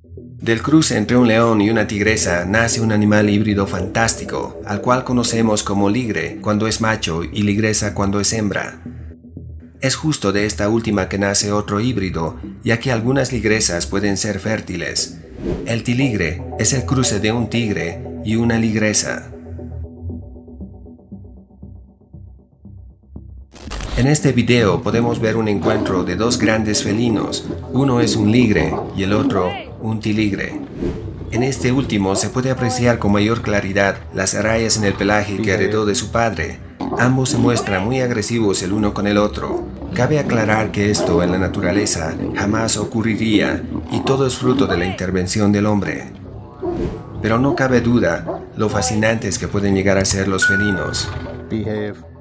Del cruce entre un león y una tigresa nace un animal híbrido fantástico, al cual conocemos como ligre cuando es macho y ligresa cuando es hembra. Es justo de esta última que nace otro híbrido, ya que algunas ligresas pueden ser fértiles. El tiligre es el cruce de un tigre y una ligresa. En este video podemos ver un encuentro de dos grandes felinos. Uno es un ligre y el otro un tiligre. En este último se puede apreciar con mayor claridad las rayas en el pelaje que heredó de su padre. Ambos se muestran muy agresivos el uno con el otro. Cabe aclarar que esto en la naturaleza jamás ocurriría y todo es fruto de la intervención del hombre. Pero no cabe duda lo fascinantes que pueden llegar a ser los felinos. Behave.